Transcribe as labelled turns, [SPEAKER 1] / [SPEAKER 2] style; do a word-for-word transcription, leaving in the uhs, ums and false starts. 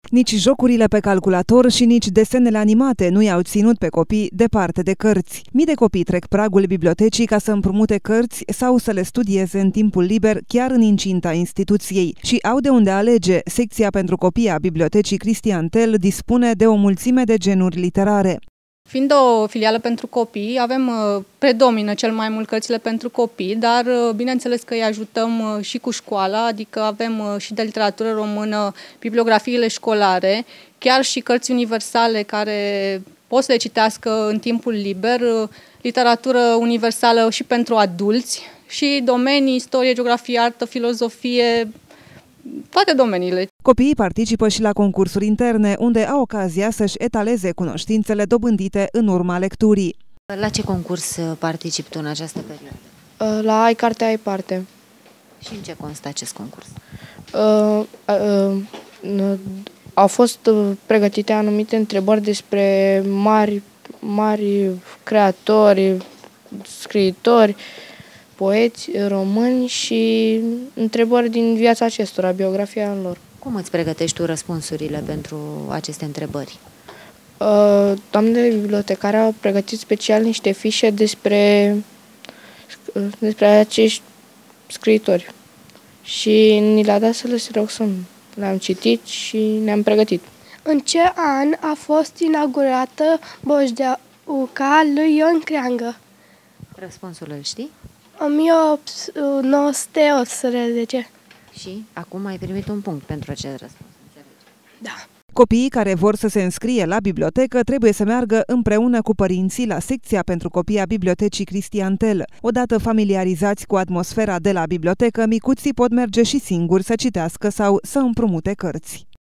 [SPEAKER 1] Nici jocurile pe calculator și nici desenele animate nu i-au ținut pe copii departe de cărți. Mii de copii trec pragul bibliotecii ca să împrumute cărți sau să le studieze în timpul liber chiar în incinta instituției. Și au de unde alege. Secția pentru copii a Bibliotecii Cristian Tel dispune de o mulțime de genuri literare.
[SPEAKER 2] Fiind o filială pentru copii, avem, predomină cel mai mult cărțile pentru copii, dar bineînțeles că îi ajutăm și cu școala, adică avem și de literatură română, bibliografiile școlare, chiar și cărți universale care pot să le citească în timpul liber, literatură universală și pentru adulți, și domenii, istorie, geografie, artă, filozofie, toate domeniile.
[SPEAKER 1] Copiii participă și la concursuri interne, unde au ocazia să-și etaleze cunoștințele dobândite în urma lecturii.
[SPEAKER 3] La ce concurs participi tu în această perioadă?
[SPEAKER 4] La Ai Carte, Ai Parte.
[SPEAKER 3] Și în ce constă acest concurs?
[SPEAKER 4] Uh, uh, uh, au fost pregătite anumite întrebări despre mari, mari creatori, scriitori, poeți români și întrebări din viața acestora, biografia lor.
[SPEAKER 3] Cum îți pregătești tu răspunsurile pentru aceste întrebări?
[SPEAKER 4] Uh, doamnele bibliotecare au pregătit special niște fișe despre, despre acești scriitori și ni le-a dat să le roxăm. Le-am citit și ne-am pregătit.
[SPEAKER 5] În ce an a fost inaugurată Bojdeuca lui Ion Creangă?
[SPEAKER 3] Răspunsul îl știi?
[SPEAKER 5] o mie nouă sute optsprezece.
[SPEAKER 3] Și acum ai primit un punct pentru acest răspuns.
[SPEAKER 5] Da.
[SPEAKER 1] Copiii care vor să se înscrie la bibliotecă trebuie să meargă împreună cu părinții la secția pentru copii a Bibliotecii Cristian Tel. Odată familiarizați cu atmosfera de la bibliotecă, micuții pot merge și singuri să citească sau să împrumute cărți.